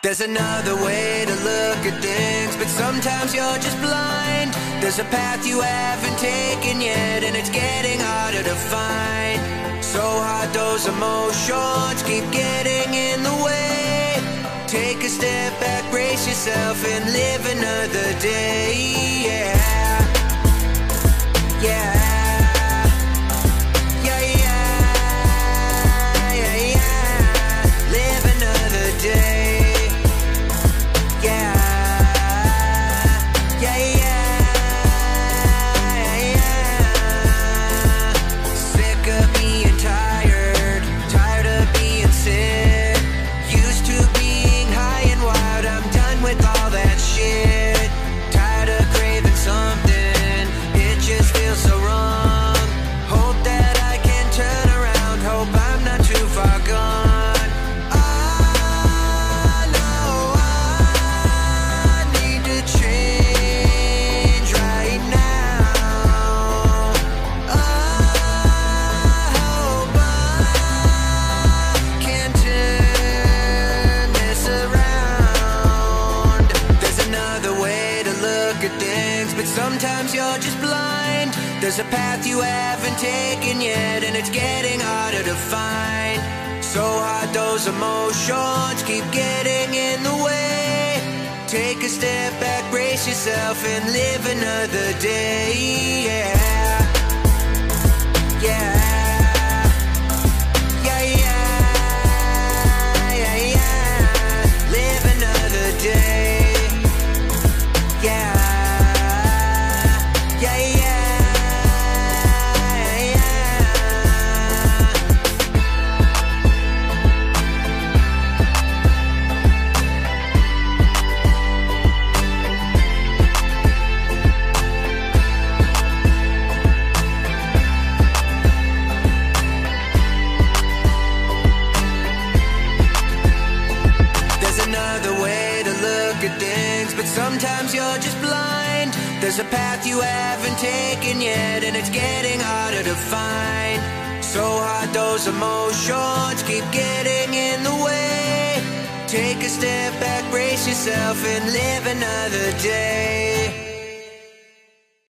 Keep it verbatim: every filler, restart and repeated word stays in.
There's another way to look at things, but sometimes you're just blind. There's a path you haven't taken yet, and it's getting harder to find. So hard those emotions keep getting in the way. Take a step back, brace yourself, and live another day. Yeah, yeah. Sometimes you're just blind. There's a path you haven't taken yet, and it's getting harder to find. So hard those emotions keep getting in the way. Take a step back, brace yourself, and live another day. Yeah, yeah. Yeah, yeah, yeah, yeah. Live another day. Yeah. But sometimes you're just blind. There's a path you haven't taken yet, and it's getting harder to find. So hard those emotions keep getting in the way. Take a step back, brace yourself, and live another day.